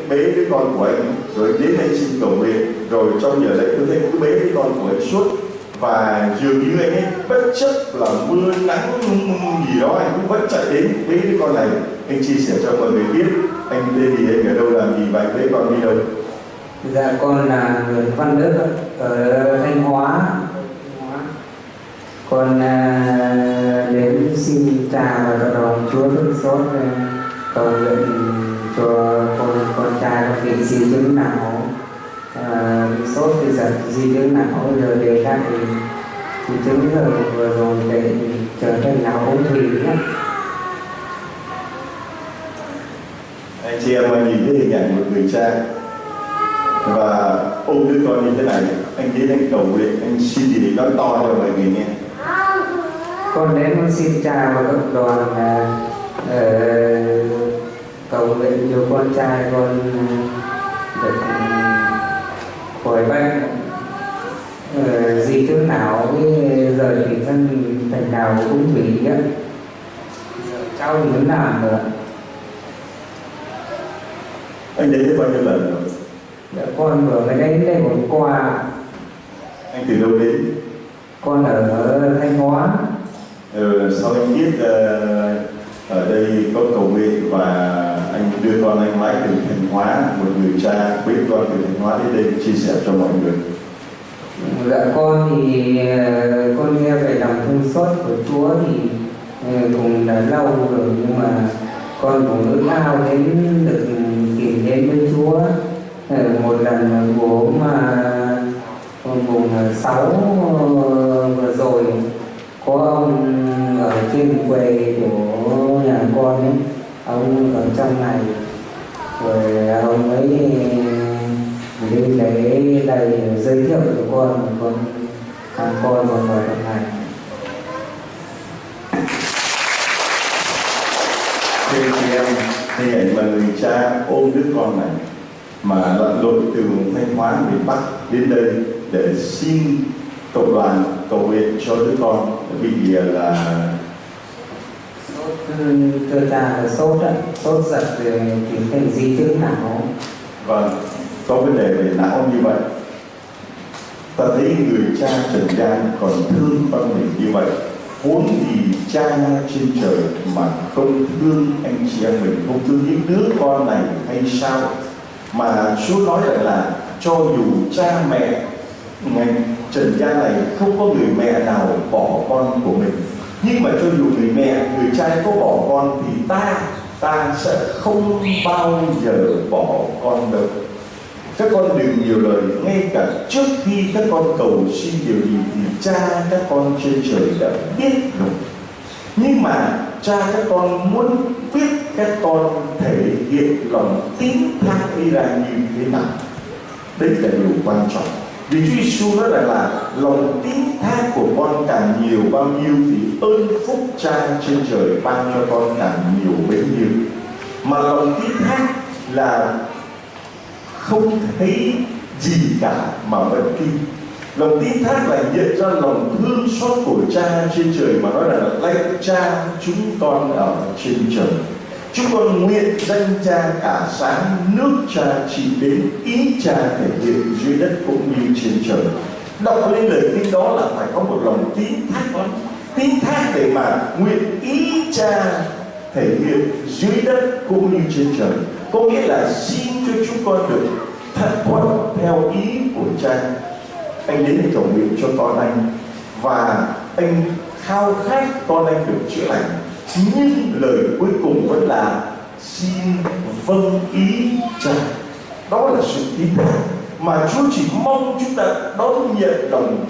bế đứa con của anh, rồi đến anh xin cầu nguyện, rồi trong giờ lễ tôi thấy cứ bế đứa con của anh suốt, và dường như anh ấy bất chấp là mưa nắng gì đó anh cũng vẫn chạy đến bế đứa con này. Anh chia sẻ cho mọi người biết anh tên gì, anh ở đâu, làm gì và anh bế con đi đâu? Dạ con là Nguyễn Văn Đức ở Thanh Hóa. Con đến xin cha và cộng đồng Chúa Thương Xót cầu nguyện cho con trai có bị di chứng não, sốt thì giật di chứng não giờ đều ra thì di chứng vừa rồi để trở thành não ung thư nhé. Anh chị em nhìn thấy hình ảnh một người cha và ôm đứa con như thế này, anh đến anh cầu nguyện, anh xin gì nói to cho mọi người nghe. Con đến con xin cha và cộng đoàn cầu nguyện cho con trai con được khỏi bệnh, di chứng não với rời thì thân thành nào cũng thủy nhất, cháu muốn làm nữa. Anh đến bao nhiêu lần rồi? Dạ con vừa mới đến đây hôm qua. Anh từ đâu đến? Con ở Thanh Hóa. Sau anh biết ở đây có cầu nguyện và anh đưa con anh lái từ Thanh Hóa, một người cha bế con từ Thanh Hóa đến đây chia sẻ cho mọi người. Dạ con thì con nghe về lòng thương xót của Chúa thì cũng đã lâu rồi, nhưng mà con cũng ước ao đến được tìm đến với Chúa. Một lần bố mà vùng 6 vừa rồi có ông ở trên quê của nhà con ấy, ông ở trong này, rồi ông ấy đi lấy đây giới thiệu cho con còn vào trong này. Thưa chị em, hình ảnh mà người cha ôm đứa con này mà lặn lội từ Thanh Hóa miền Bắc đến đây để xin cộng đoàn cầu nguyện cho đứa con bị là thưa cha là sốt giật thì thành di chứng não. Vâng, có vấn đề về não như vậy. Ta thấy người cha trần gian còn thương con mình như vậy, vốn gì cha trên trời mà không thương anh chị em mình, không thương những đứa con này hay sao? Mà Chúa nói lại là cho dù cha mẹ ngày trần gian này không có người mẹ nào bỏ con của mình, nhưng mà cho dù người mẹ, người cha có bỏ con thì ta sẽ không bao giờ bỏ con đâu. Các con đừng nhiều lời, ngay cả trước khi các con cầu xin điều gì thì cha các con trên trời đã biết rồi. Nhưng mà cha các con muốn biết các con thể hiện lòng tín thác đi ra như thế nào. Đấy là điều quan trọng. Vì Chúa Giêsu nói là lòng tín thác của con càng nhiều bao nhiêu thì ơn phúc cha trên trời ban cho con càng nhiều bấy nhiêu. Mà lòng tín thác là không thấy gì cả mà vẫn tin. Lòng tín thác là nhận ra lòng thương xót của cha trên trời mà nói là lạy cha chúng con ở trên trời, chúng con nguyện danh cha cả sáng, nước cha chỉ đến, ý cha thể hiện dưới đất cũng như trên trời. Đọc lên lời tin đó là phải có một lòng tín thác lắm, tín thác để mà nguyện ý cha thể hiện dưới đất cũng như trên trời. Có nghĩa là xin cho chúng con được thật thuận theo ý của cha. Anh đến để cầu nguyện cho con anh và anh khao khát con anh được chữa lành, nhưng lời cuối cùng vẫn là xin vâng ý cha. Đó là sự tín thác mà Chúa chỉ mong chúng ta đón nhận lòng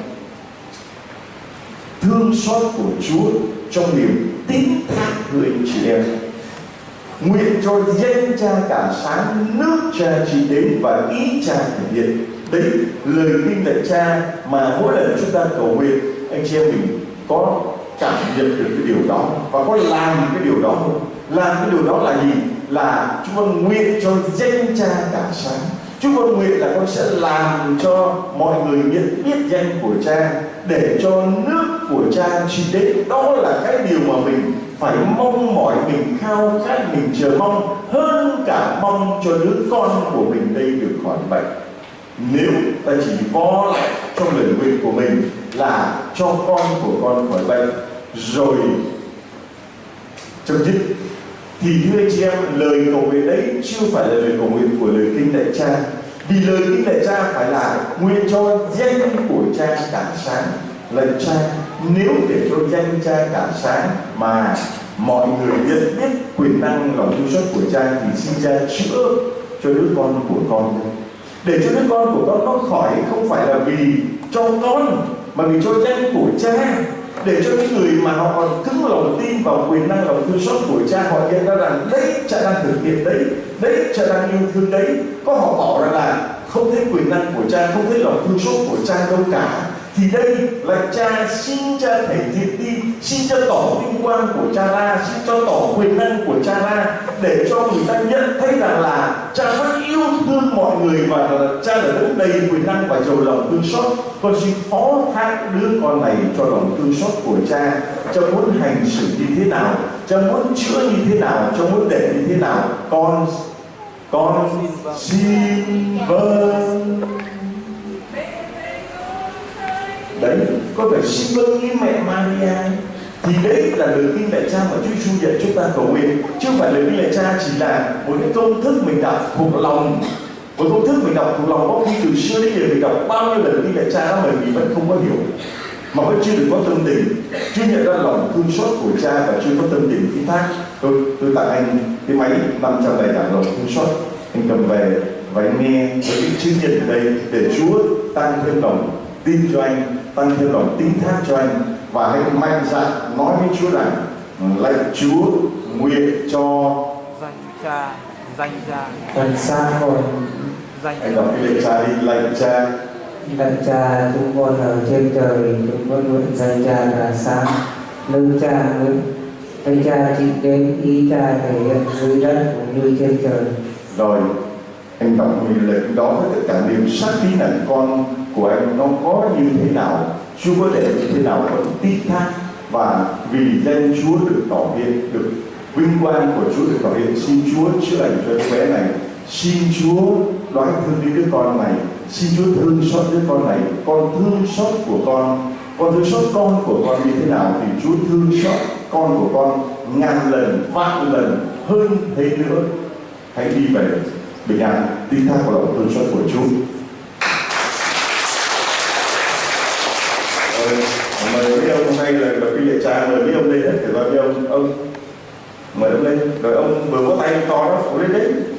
thương xót của Chúa trong niềm tín thác của anh chị em. Nguyện cho danh cha cả sáng, nước cha chỉ đến và ý cha thể hiện. Đấy lời tin lạy cha mà mỗi lần chúng ta cầu nguyện, anh chị em mình có cảm nhận được cái điều đó và có làm cái điều đó không? Làm cái điều đó là gì? Là chúng con nguyện cho danh cha cả sáng. Chúng con nguyện là con sẽ làm cho mọi người nhận biết danh của cha, để cho nước của cha chỉ đến. Đó là cái điều mà mình phải mong mỏi, mình khao khát, mình chờ mong hơn cả mong cho đứa con của mình đây được khỏi bệnh. Nếu ta chỉ vo lại trong lời nguyện của mình là cho con của con khỏi bệnh rồi chấm dứt, thì thưa anh chị em, lời cầu nguyện đấy chưa phải là lời cầu nguyện của lời Kinh Lạy Cha. Vì lời Kinh Lạy Cha phải là nguyện cho danh của Cha cả sáng. Lạy Cha, nếu để cho danh Cha cả sáng mà mọi người nhận biết quyền năng lòng thương xót của Cha, thì xin Cha chữa cho đứa con của con. Để cho đứa con của con nó khỏi, không phải là vì cho con mà vì cho danh của Cha. Để cho những người mà họ còn cứng lòng tin vào quyền năng lòng thương xót của Cha, họ nhận ra rằng đấy Cha đang thực hiện đấy, đấy Cha đang yêu thương đấy. Có họ bảo rằng là không thấy quyền năng của Cha, không thấy lòng thương xót của Cha đâu cả, thì đây là Cha xin Cha thể hiện đi, xin Cha tỏ vinh quang của Cha ra, xin cho tỏ quyền năng của Cha ra, để cho người ta nhận thấy rằng là Cha vẫn yêu thương mọi người và Cha là đấng đầy quyền năng và giàu lòng thương xót. Con xin phó thác đứa con này cho lòng thương xót của Cha. Cha muốn hành xử như thế nào, Cha muốn chữa như thế nào, Cha muốn để như thế nào, con xin vâng. Đấy, con phải xin vâng như mẹ Maria. Thì đấy là lời Kinh Lạy Cha mà Chúa Giêsu dạy chúng ta cầu nguyện, chứ không phải lời Kinh Lạy Cha chỉ là một cái công thức mình đọc thuộc lòng. Một công thức mình đọc thuộc lòng, có khi từ xưa đến giờ mình đọc bao nhiêu lời Kinh Lạy Cha đó mà mình vẫn không có hiểu, mà vẫn chưa được có tâm tình, chưa nhận ra lòng thương xót của Cha và chưa có tâm tình ký thác. Tôi tặng anh cái máy 500 bài giảng lòng thương xót, anh cầm về và anh nghe với cái chữ nhận ở đây để Chúa tăng thêm lòng tin cho anh, tăng thêm lòng tín thác cho anh, và hãy mạnh dạn nói với Chúa rằng lạy Chúa nguyện cho danh Cha phần xa con. anh đọc cái lạy Cha đi. Lạy Cha, Lạy Cha chúng con ở trên trời, chúng con nguyện danh Cha là sáng, nâng Cha nguyện danh Cha trị đến, ý Cha thể hiện dưới đất cũng như trên trời. rồi anh đọc mình lệnh đó với tất cả niềm xác tín là con của anh nó có như thế nào, Chúa có để như thế nào vẫn tín thác, và vì danh Chúa được tỏ hiện, được vinh quang của Chúa được tỏ hiện, xin Chúa chữa lành cho đứa bé này, xin Chúa đoái thương đến đứa con này, xin Chúa thương xót đứa con này. Con thương xót của con thương xót con của con như thế nào thì Chúa thương xót con của con ngàn lần, vạn lần hơn thế nữa. Hãy đi về bình an, tín thác vào lòng thương xót của Chúa. Mời mấy ông hôm nay là Kinh Lạy Cha, mời mấy ông lên hết, để bao nhiêu ông mời ông lên, rồi ông vừa có tay to đó, phủ lên đấy.